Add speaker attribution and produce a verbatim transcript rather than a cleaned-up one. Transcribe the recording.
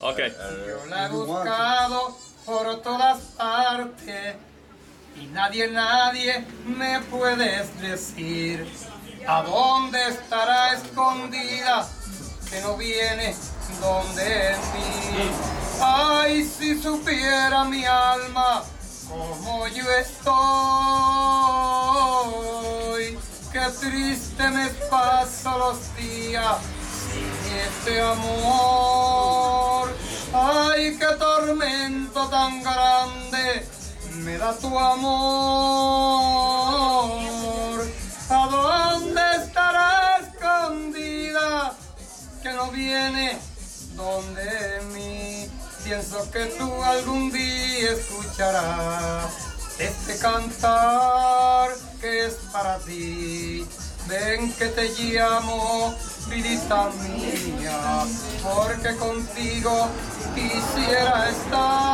Speaker 1: Okay.
Speaker 2: Yo la he buscado por todas partes y nadie, nadie me puedes decir a dónde estará escondida, que no viene donde mí. Ay, si supiera mi alma como yo estoy, qué triste me paso los días sin este amor. Ay, qué tormento tan grande me da tu amor. ¿A dónde estará escondida, que no viene donde mí? Pienso que tú algún día escucharás este cantar que es para ti. Ven que te llamo, vidita mía, porque contigo quisiera estar.